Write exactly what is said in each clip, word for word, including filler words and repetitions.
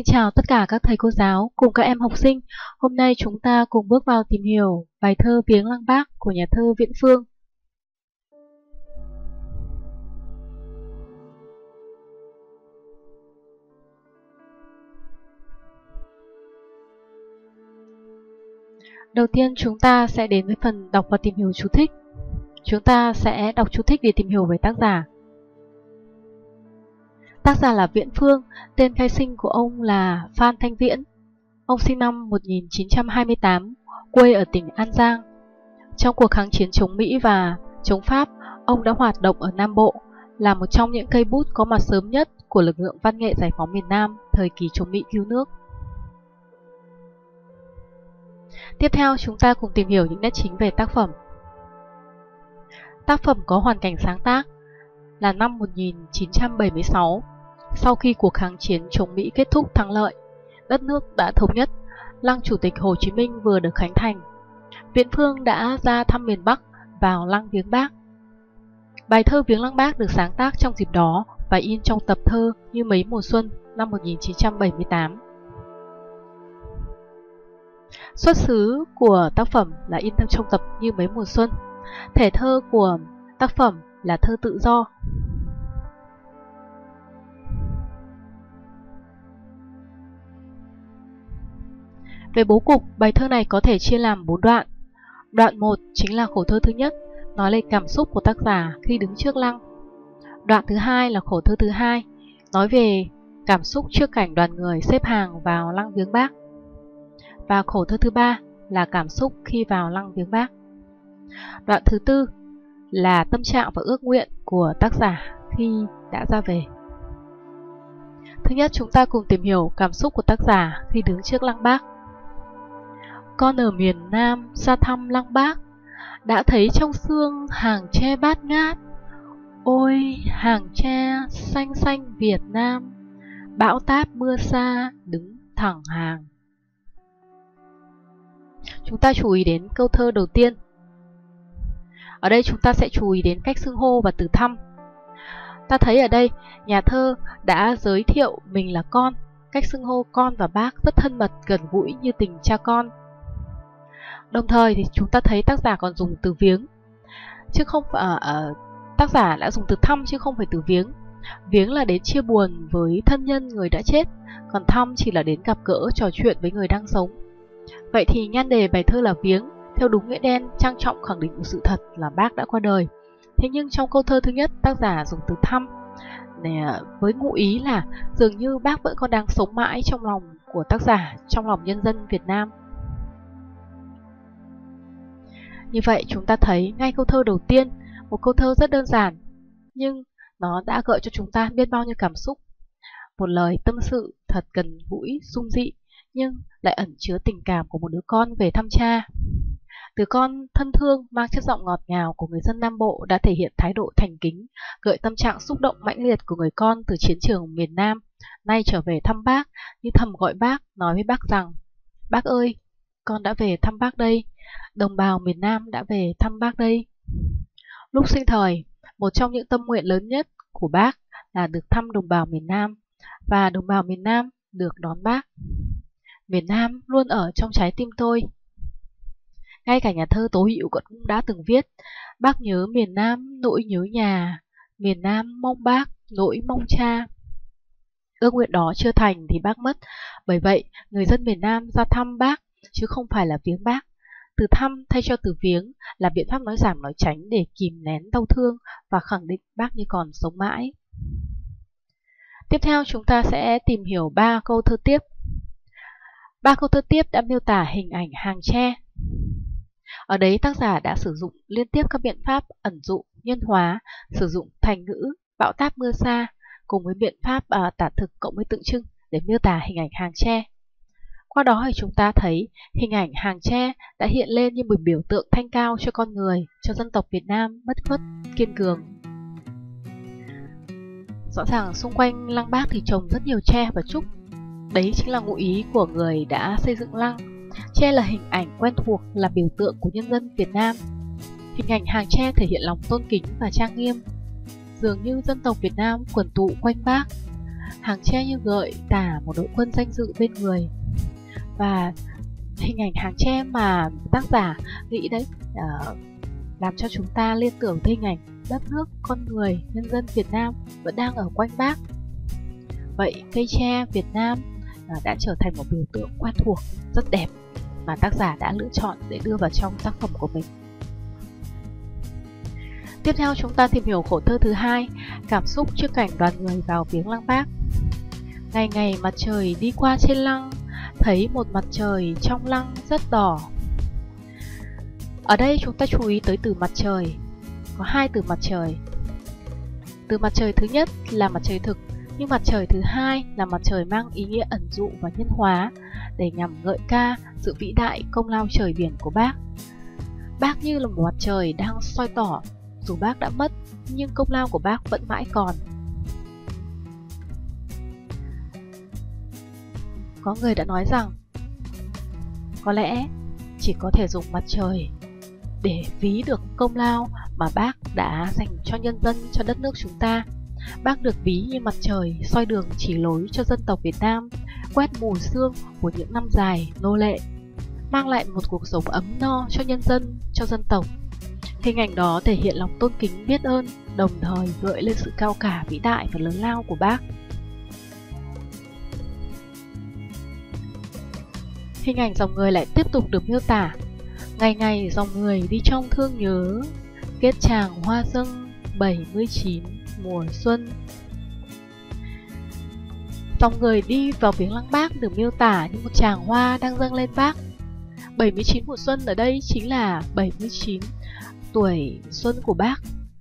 chào tất cả các thầy cô giáo cùng các em học sinh. Hôm nay chúng ta cùng bước vào tìm hiểu bài thơ Viếng Lăng Bác của nhà thơ Viễn Phương. Đầu tiên chúng ta sẽ đến với phần đọc và tìm hiểu chú thích. Chúng ta sẽ đọc chú thích để tìm hiểu về tác giả. Tác giả là Viễn Phương, tên khai sinh của ông là Phan Thanh Viễn. Ông sinh năm một nghìn chín trăm hai mươi tám, quê ở tỉnh An Giang. Trong cuộc kháng chiến chống Mỹ và chống Pháp, ông đã hoạt động ở Nam Bộ, là một trong những cây bút có mặt sớm nhất của lực lượng văn nghệ giải phóng miền Nam thời kỳ chống Mỹ cứu nước. Tiếp theo chúng ta cùng tìm hiểu những nét chính về tác phẩm. Tác phẩm có hoàn cảnh sáng tác là năm một nghìn chín trăm bảy mươi sáu. Sau khi cuộc kháng chiến chống Mỹ kết thúc thắng lợi, đất nước đã thống nhất, lăng Chủ tịch Hồ Chí Minh vừa được khánh thành. Viễn Phương đã ra thăm miền Bắc, vào lăng viếng Bác. Bài thơ Viếng Lăng Bác được sáng tác trong dịp đó và in trong tập thơ Như Mấy Mùa Xuân năm một nghìn chín trăm bảy mươi tám. Xuất xứ của tác phẩm là in trong tập Như Mấy Mùa Xuân. Thể thơ của tác phẩm là thơ tự do. Về bố cục, bài thơ này có thể chia làm bốn đoạn. Đoạn một chính là khổ thơ thứ nhất, nói lên cảm xúc của tác giả khi đứng trước lăng. Đoạn thứ hai là khổ thơ thứ hai, nói về cảm xúc trước cảnh đoàn người xếp hàng vào lăng viếng Bác. Và khổ thơ thứ ba là cảm xúc khi vào lăng viếng Bác. Đoạn thứ tư là tâm trạng và ước nguyện của tác giả khi đã ra về. Thứ nhất, chúng ta cùng tìm hiểu cảm xúc của tác giả khi đứng trước lăng Bác. Con ở miền Nam ra thăm lăng Bác, đã thấy trong sương hàng tre bát ngát. Ôi hàng tre xanh xanh Việt Nam, bão táp mưa xa đứng thẳng hàng. Chúng ta chú ý đến câu thơ đầu tiên. Ở đây chúng ta sẽ chú ý đến cách xưng hô và từ thăm. Ta thấy ở đây nhà thơ đã giới thiệu mình là con. Cách xưng hô con và bác rất thân mật, gần gũi như tình cha con. Đồng thời thì chúng ta thấy tác giả còn dùng từ viếng, chứ không phải uh, tác giả đã dùng từ thăm chứ không phải từ viếng. Viếng là đến chia buồn với thân nhân người đã chết, còn thăm chỉ là đến gặp gỡ trò chuyện với người đang sống. Vậy thì nhan đề bài thơ là viếng, theo đúng nghĩa đen, trang trọng khẳng định một sự thật là bác đã qua đời. Thế nhưng trong câu thơ thứ nhất, tác giả dùng từ thăm này, với ngụ ý là dường như bác vẫn còn đang sống mãi trong lòng của tác giả, trong lòng nhân dân Việt Nam. Như vậy chúng ta thấy ngay câu thơ đầu tiên, một câu thơ rất đơn giản, nhưng nó đã gợi cho chúng ta biết bao nhiêu cảm xúc. Một lời tâm sự thật gần gũi, dung dị, nhưng lại ẩn chứa tình cảm của một đứa con về thăm cha. Đứa con thân thương mang chất giọng ngọt ngào của người dân Nam Bộ đã thể hiện thái độ thành kính, gợi tâm trạng xúc động mãnh liệt của người con từ chiến trường miền Nam, nay trở về thăm bác, như thầm gọi bác, nói với bác rằng: Bác ơi, con đã về thăm bác đây, đồng bào miền Nam đã về thăm bác đây. Lúc sinh thời, một trong những tâm nguyện lớn nhất của bác là được thăm đồng bào miền Nam, và đồng bào miền Nam được đón bác. Miền Nam luôn ở trong trái tim tôi. Ngay cả nhà thơ Tố Hữu cũng đã từng viết: Bác nhớ miền Nam nỗi nhớ nhà, miền Nam mong bác nỗi mong cha. Ước nguyện đó chưa thành thì bác mất, bởi vậy người dân miền Nam ra thăm bác chứ không phải là viếng bác. Từ thăm thay cho từ viếng là biện pháp nói giảm nói tránh để kìm nén đau thương và khẳng định bác như còn sống mãi. Tiếp theo chúng ta sẽ tìm hiểu ba câu thơ tiếp. Ba câu thơ tiếp đã miêu tả hình ảnh hàng tre. Ở đấy tác giả đã sử dụng liên tiếp các biện pháp ẩn dụ, nhân hóa, sử dụng thành ngữ, bão táp mưa xa cùng với biện pháp à, tả thực cộng với tượng trưng để miêu tả hình ảnh hàng tre. Qua đó thì chúng ta thấy hình ảnh hàng tre đã hiện lên như một biểu tượng thanh cao cho con người, cho dân tộc Việt Nam bất khuất, kiên cường. Rõ ràng xung quanh lăng Bác thì trồng rất nhiều tre và trúc. Đấy chính là ngụ ý của người đã xây dựng lăng. Tre là hình ảnh quen thuộc, là biểu tượng của nhân dân Việt Nam. Hình ảnh hàng tre thể hiện lòng tôn kính và trang nghiêm. Dường như dân tộc Việt Nam quần tụ quanh bác. hàng tre như gợi tả một đội quân danh dự bên người. Và hình ảnh hàng tre mà tác giả nghĩ đấy uh, làm cho chúng ta liên tưởng tới hình ảnh đất nước, con người, nhân dân Việt Nam vẫn đang ở quanh Bác. Vậy cây tre Việt Nam uh, đã trở thành một biểu tượng quen thuộc, rất đẹp mà tác giả đã lựa chọn để đưa vào trong tác phẩm của mình. Tiếp theo chúng ta tìm hiểu khổ thơ thứ hai, cảm xúc trước cảnh đoàn người vào viếng lăng Bác. Ngày ngày mặt trời đi qua trên lăng, thấy một mặt trời trong lăng rất đỏ. Ở đây chúng ta chú ý tới từ mặt trời. Có hai từ mặt trời. Từ mặt trời thứ nhất là mặt trời thực, nhưng mặt trời thứ hai là mặt trời mang ý nghĩa ẩn dụ và nhân hóa để nhằm ngợi ca sự vĩ đại công lao trời biển của Bác. Bác như là một mặt trời đang soi tỏ, dù Bác đã mất nhưng công lao của Bác vẫn mãi còn. Có người đã nói rằng có lẽ chỉ có thể dùng mặt trời để ví được công lao mà Bác đã dành cho nhân dân, cho đất nước chúng ta. Bác được ví như mặt trời soi đường chỉ lối cho dân tộc Việt Nam, quét mù sương của những năm dài nô lệ, mang lại một cuộc sống ấm no cho nhân dân, cho dân tộc. Hình ảnh đó thể hiện lòng tôn kính biết ơn, đồng thời gợi lên sự cao cả vĩ đại và lớn lao của Bác. Hình ảnh dòng người lại tiếp tục được miêu tả. Ngày ngày dòng người đi trong thương nhớ, kết tràng hoa dâng bảy mươi chín mùa xuân. Dòng người đi vào viếng lăng Bác được miêu tả như một tràng hoa đang dâng lên Bác. bảy mươi chín mùa xuân ở đây chính là bảy mươi chín tuổi xuân của Bác.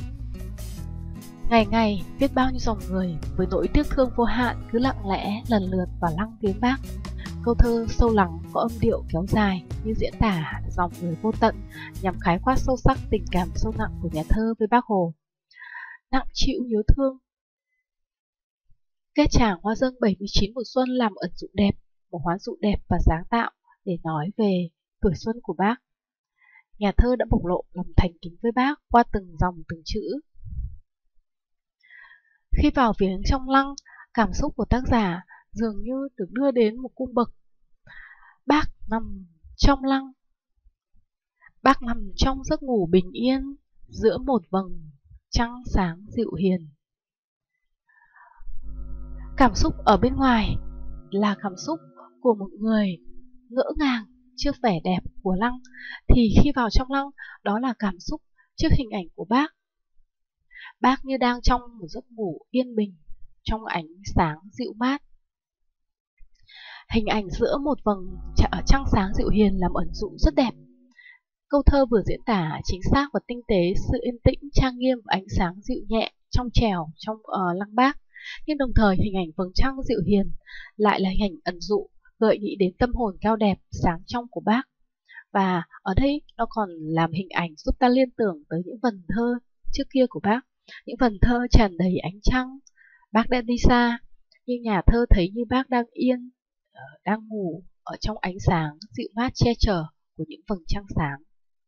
Ngày ngày biết bao nhiêu dòng người với nỗi tiếc thương vô hạn cứ lặng lẽ lần lượt vào lăng viếng Bác. Câu thơ sâu lắng có âm điệu kéo dài như diễn tả dòng người vô tận nhằm khái quát sâu sắc tình cảm sâu nặng của nhà thơ với Bác Hồ. Nặng chịu nhớ thương. Kết tràng hoa dâng bảy mươi chín mùa xuân làm ẩn dụ đẹp, một hoán dụ đẹp và sáng tạo để nói về tuổi xuân của Bác. Nhà thơ đã bộc lộ lòng thành kính với Bác qua từng dòng từng chữ. Khi vào viếng trong lăng, cảm xúc của tác giả dường như được đưa đến một cung bậc. Bác nằm trong lăng. Bác nằm trong giấc ngủ bình yên giữa một vầng trăng sáng dịu hiền. Cảm xúc ở bên ngoài là cảm xúc của một người ngỡ ngàng trước vẻ đẹp của lăng, thì khi vào trong lăng đó là cảm xúc trước hình ảnh của Bác. Bác như đang trong một giấc ngủ yên bình trong ánh sáng dịu mát. Hình ảnh giữa một vầng trăng sáng dịu hiền làm ẩn dụ rất đẹp. Câu thơ vừa diễn tả chính xác và tinh tế sự yên tĩnh, trang nghiêm và ánh sáng dịu nhẹ, trong trẻo trong uh, lăng Bác. Nhưng đồng thời hình ảnh vầng trăng dịu hiền lại là hình ảnh ẩn dụ, gợi nghĩ đến tâm hồn cao đẹp, sáng trong của Bác. Và ở đây nó còn làm hình ảnh giúp ta liên tưởng tới những vần thơ trước kia của Bác. Những vần thơ tràn đầy ánh trăng. Bác đã đi xa, nhưng nhà thơ thấy như Bác đang yên, đang ngủ ở trong ánh sáng dịu mát che chở của những vầng trăng sáng.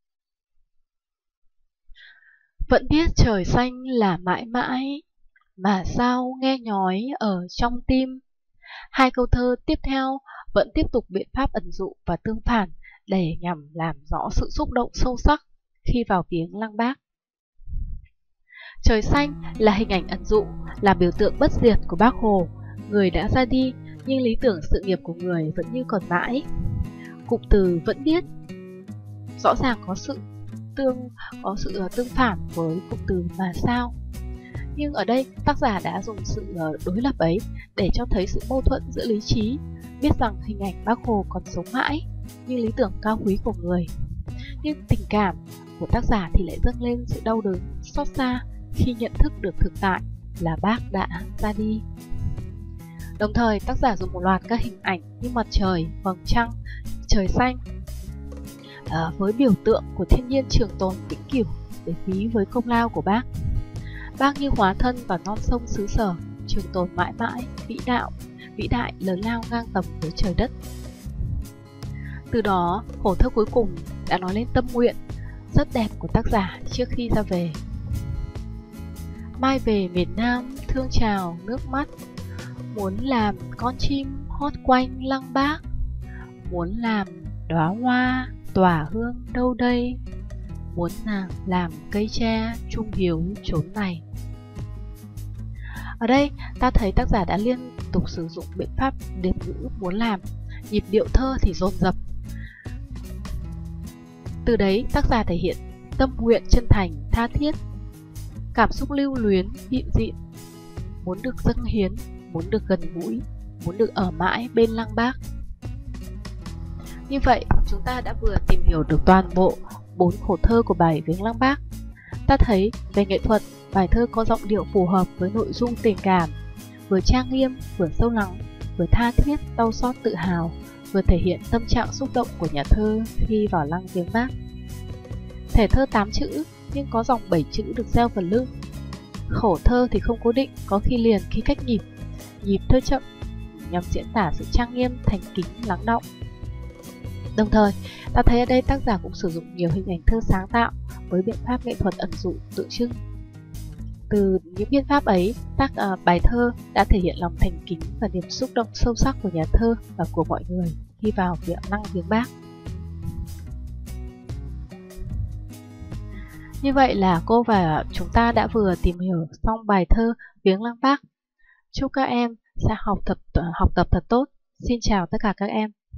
Vẫn biết trời xanh là mãi mãi, mà sao nghe nhói ở trong tim. Hai câu thơ tiếp theo vẫn tiếp tục biện pháp ẩn dụ và tương phản để nhằm làm rõ sự xúc động sâu sắc khi vào viếng lăng Bác. Trời xanh là hình ảnh ẩn dụ, là biểu tượng bất diệt của Bác Hồ, người đã ra đi nhưng lý tưởng sự nghiệp của người vẫn như còn mãi. Cụm từ vẫn biết rõ ràng có sự tương có sự tương phản với cụm từ mà sao. Nhưng ở đây tác giả đã dùng sự đối lập ấy để cho thấy sự mâu thuẫn giữa lý trí, biết rằng hình ảnh Bác Hồ còn sống mãi nhưng lý tưởng cao quý của người. Nhưng tình cảm của tác giả thì lại dâng lên sự đau đớn, xót xa khi nhận thức được thực tại là Bác đã ra đi. Đồng thời tác giả dùng một loạt các hình ảnh như mặt trời, vầng trăng, trời xanh à, với biểu tượng của thiên nhiên trường tồn vĩnh cửu để ví với công lao của Bác. Bác như hóa thân vào non sông xứ sở, trường tồn mãi mãi, vĩ đạo, vĩ đại lớn lao ngang tầm với trời đất. Từ đó, khổ thơ cuối cùng đã nói lên tâm nguyện rất đẹp của tác giả trước khi ra về. Mai về miền Nam thương chào nước mắt, Muốn làm con chim hót quanh lăng Bác, muốn làm đóa hoa tỏa hương đâu đây, muốn nàng làm cây tre trung hiếu chốn này. Ở đây ta thấy tác giả đã liên tục sử dụng biện pháp điệp ngữ muốn làm, nhịp điệu thơ thì dồn dập. Từ đấy tác giả thể hiện tâm nguyện chân thành tha thiết, cảm xúc lưu luyến hiện diện, muốn được dâng hiến, muốn được gần gũi, muốn được ở mãi bên lăng Bác. Như vậy chúng ta đã vừa tìm hiểu được toàn bộ bốn khổ thơ của bài Viếng Lăng Bác. Ta thấy về nghệ thuật, bài thơ có giọng điệu phù hợp với nội dung tình cảm, vừa trang nghiêm, vừa sâu lắng, vừa tha thiết, đau xót tự hào, vừa thể hiện tâm trạng xúc động của nhà thơ khi vào lăng viếng Bác. Thể thơ tám chữ nhưng có dòng bảy chữ được gieo vào lưng. Khổ thơ thì không cố định, có khi liền, khi cách nhịp, nhịp thơ chậm nhằm diễn tả sự trang nghiêm, thành kính, lắng đọng. Đồng thời, ta thấy ở đây tác giả cũng sử dụng nhiều hình ảnh thơ sáng tạo với biện pháp nghệ thuật ẩn dụ tượng trưng. Từ những biện pháp ấy, tác uh, bài thơ đã thể hiện lòng thành kính và niềm xúc động sâu sắc của nhà thơ và của mọi người khi vào viện lăng viếng Bác. Như vậy là cô và chúng ta đã vừa tìm hiểu xong bài thơ Viếng Lăng Bác. Chúc các em sẽ học tập học tập thật tốt. Xin chào tất cả các em.